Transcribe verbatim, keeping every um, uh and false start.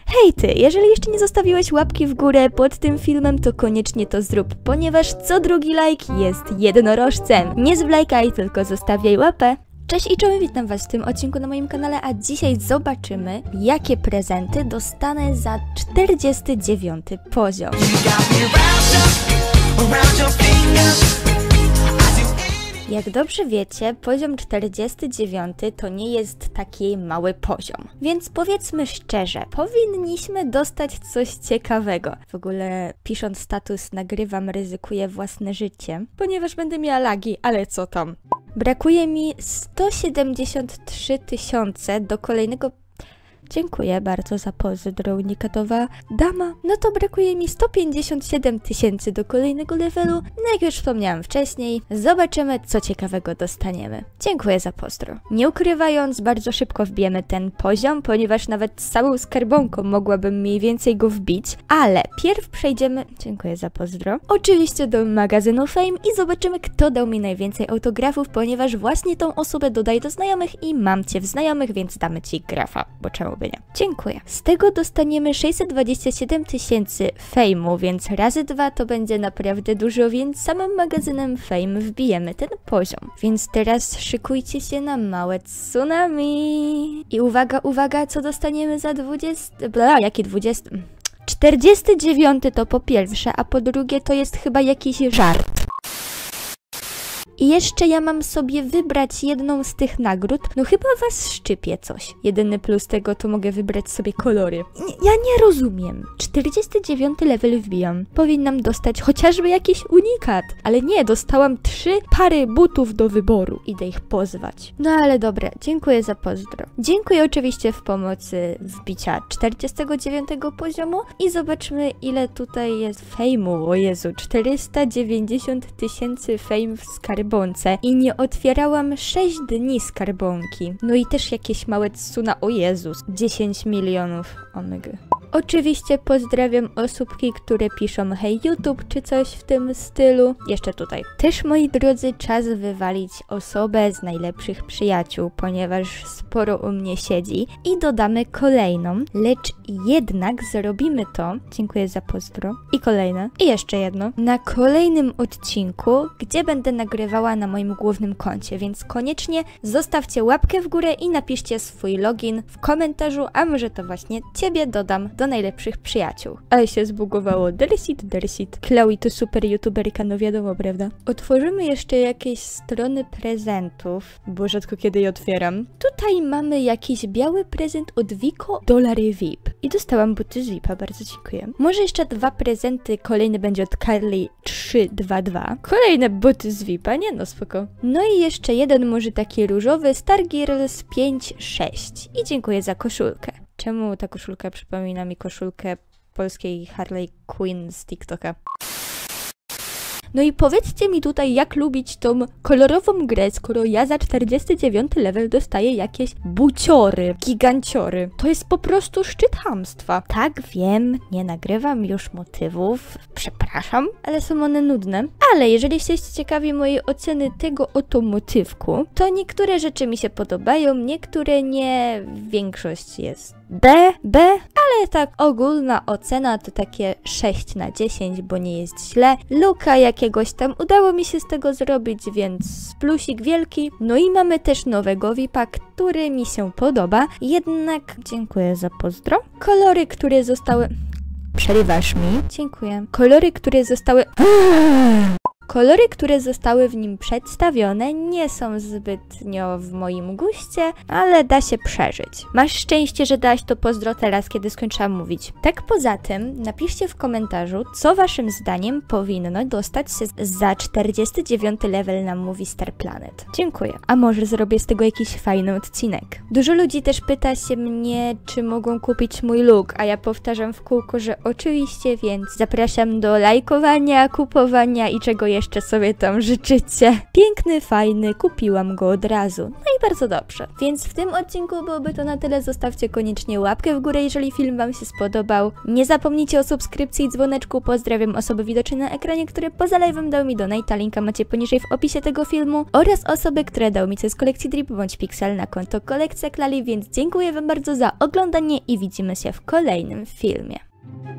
Hej ty, jeżeli jeszcze nie zostawiłeś łapki w górę pod tym filmem, to koniecznie to zrób, ponieważ co drugi like jest jednorożcem. Nie zwlekaj, tylko zostawiaj łapę. Cześć i czołem, witam was w tym odcinku na moim kanale, a dzisiaj zobaczymy, jakie prezenty dostanę za czterdziesty dziewiąty poziom. Jak dobrze wiecie, poziom czterdziesty dziewiąty to nie jest taki mały poziom. Więc powiedzmy szczerze, powinniśmy dostać coś ciekawego. W ogóle pisząc status nagrywam, ryzykuję własne życie, ponieważ będę miała lagi, ale co tam. Brakuje mi sto siedemdziesiąt trzy tysiące do kolejnego... Dziękuję bardzo za pozdro, unikatowa dama. No to brakuje mi sto pięćdziesiąt siedem tysięcy do kolejnego levelu. No jak już wspomniałam wcześniej, zobaczymy, co ciekawego dostaniemy. Dziękuję za pozdro. Nie ukrywając, bardzo szybko wbijemy ten poziom, ponieważ nawet z całą skarbonką mogłabym mniej więcej go wbić. Ale pierw przejdziemy... Dziękuję za pozdro. Oczywiście do magazynu Fame i zobaczymy, kto dał mi najwięcej autografów, ponieważ właśnie tą osobę dodaj do znajomych i mam cię w znajomych, więc damy ci grafa, bo czemu nie. Dziękuję. Z tego dostaniemy sześćset dwadzieścia siedem tysięcy fejmu, więc razy dwa to będzie naprawdę dużo, więc samym magazynem Fame wbijemy ten poziom. Więc teraz szykujcie się na małe tsunami. I uwaga, uwaga, co dostaniemy za dwudziesty... Bla, jakie dwudziesty... czterdziesty dziewiąty to po pierwsze, a po drugie to jest chyba jakiś żart. I jeszcze ja mam sobie wybrać jedną z tych nagród. No chyba was szczypie coś. Jedyny plus tego to mogę wybrać sobie kolory. Nie, ja nie rozumiem. czterdziesty dziewiąty level wbijam. Powinnam dostać chociażby jakiś unikat. Ale nie, dostałam trzy pary butów do wyboru. Idę ich pozwać. No ale dobra, dziękuję za pozdro. Dziękuję oczywiście w pomocy wbicia czterdziestego dziewiątego poziomu. I zobaczmy, ile tutaj jest fejmu. O Jezu, czterysta dziewięćdziesiąt tysięcy fame w skarbie. I nie otwierałam sześć dni skarbonki. No i też jakieś małe tsuna, o Jezus, dziesięć milionów omega. Oczywiście pozdrawiam osóbki, które piszą hej YouTube czy coś w tym stylu. Jeszcze tutaj. Też, moi drodzy, czas wywalić osobę z najlepszych przyjaciół, ponieważ sporo u mnie siedzi. I dodamy kolejną, lecz jednak zrobimy to, dziękuję za pozdro, i kolejne, i jeszcze jedno, na kolejnym odcinku, gdzie będę nagrywała na moim głównym koncie, więc koniecznie zostawcie łapkę w górę i napiszcie swój login w komentarzu, a może to właśnie ciebie dodam do najlepszych przyjaciół. Ale się zbugowało. Dersit, dersit. Chloe to super youtuberka, no wiadomo, prawda? Otworzymy jeszcze jakieś strony prezentów, bo rzadko kiedy je otwieram. Tutaj mamy jakiś biały prezent od Wiko, dolary V I P. I dostałam buty z V I P-a, bardzo dziękuję. Może jeszcze dwa prezenty, kolejny będzie od Carly trzy dwa dwa. Kolejne buty z V I P-a, nie no spoko. No i jeszcze jeden może taki różowy, Stargirls pięć sześć. I dziękuję za koszulkę. Czemu ta koszulka przypomina mi koszulkę polskiej Harley Quinn z TikToka? No i powiedzcie mi tutaj, jak lubić tą kolorową grę, skoro ja za czterdziesty dziewiąty level dostaję jakieś buciory, giganciory. To jest po prostu szczyt chamstwa. Tak, wiem, nie nagrywam już motywów, przepraszam, ale są one nudne. Ale jeżeli jesteście ciekawi mojej oceny tego oto motywku, to niektóre rzeczy mi się podobają, niektóre nie, większość jest B, B, ale tak ogólna ocena to takie sześć na dziesięć, bo nie jest źle. Luka jakiegoś tam udało mi się z tego zrobić, więc plusik wielki. No i mamy też nowego V I P-a, który mi się podoba, jednak dziękuję za pozdro. Kolory, które zostały... Przerywasz mi? Dziękuję. Kolory, które zostały... Kolory, które zostały w nim przedstawione, nie są zbytnio w moim guście, ale da się przeżyć. Masz szczęście, że dałaś to pozdro teraz, kiedy skończyłam mówić. Tak poza tym, napiszcie w komentarzu, co waszym zdaniem powinno dostać się za czterdziesty dziewiąty level na Movie Star Planet. Dziękuję. A może zrobię z tego jakiś fajny odcinek. Dużo ludzi też pyta się mnie, czy mogą kupić mój look, a ja powtarzam w kółko, że oczywiście, więc zapraszam do lajkowania, kupowania i czego jeszcze jeszcze sobie tam życzycie. Piękny, fajny, kupiłam go od razu. No i bardzo dobrze. Więc w tym odcinku byłoby to na tyle. Zostawcie koniecznie łapkę w górę, jeżeli film wam się spodobał. Nie zapomnijcie o subskrypcji i dzwoneczku. Pozdrawiam osoby widoczne na ekranie, które poza live'em dał mi donata. Linka macie poniżej w opisie tego filmu. Oraz osoby, które dał mi coś z kolekcji Drip bądź Pixel na konto Kolekcja Klali. Więc dziękuję wam bardzo za oglądanie i widzimy się w kolejnym filmie.